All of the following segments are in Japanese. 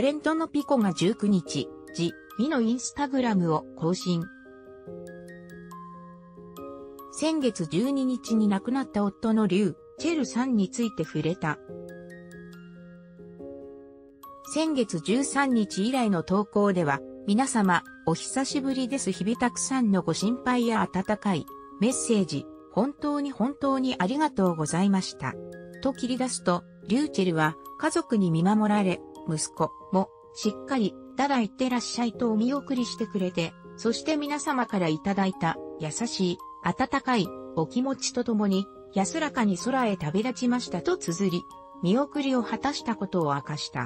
レントのピコが19日、ミのインスタグラムを更新。先月12日に亡くなった夫のリュウ・チェルさんについて触れた。先月13日以来の投稿では、皆様、お久しぶりです。日々たくさんのご心配や温かいメッセージ、本当にありがとうございました。と切り出すと、リュウチェルは家族に見守られ、息子もしっかり、ダダ行ってらっしゃいとお見送りしてくれて、そして皆様からいただいた優しい、温かいお気持ちとともに安らかに空へ旅立ちましたと綴り、見送りを果たしたことを明かした。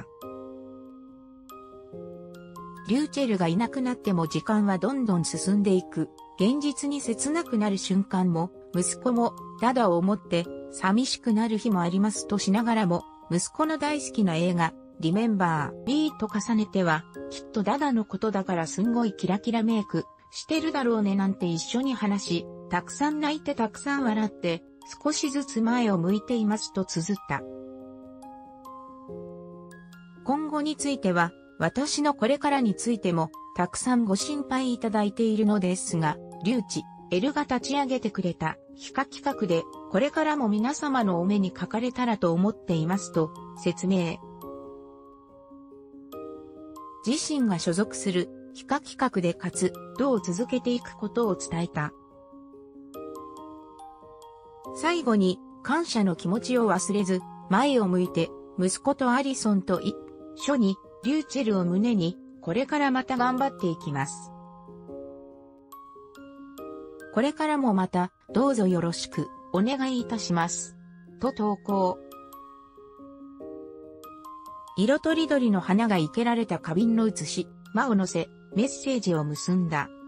リュウチェルがいなくなっても時間はどんどん進んでいく。現実に切なくなる瞬間も、息子もダダを思って寂しくなる日もありますとしながらも、息子の大好きな映画、リメンバー・ミーと重ねては、きっとダダのことだからすんごいキラキラメイクしてるだろうねなんて一緒に話し、たくさん泣いてたくさん笑って、少しずつ前を向いていますと綴った。今後については、私のこれからについても、たくさんご心配いただいているのですが、リュウチェルが立ち上げてくれた、非化企画で、これからも皆様のお目にかかれたらと思っていますと、説明。自身が所属する、非化企画で活動を続けていくことを伝えた。最後に、感謝の気持ちを忘れず、前を向いて、息子とアリソンと一緒に、リュウチェルを胸に、これからまた頑張っていきます。これからもまた、どうぞよろしく、お願いいたします。と投稿。色とりどりの花が生けられた花瓶の写し、間を乗せ、メッセージを結んだ。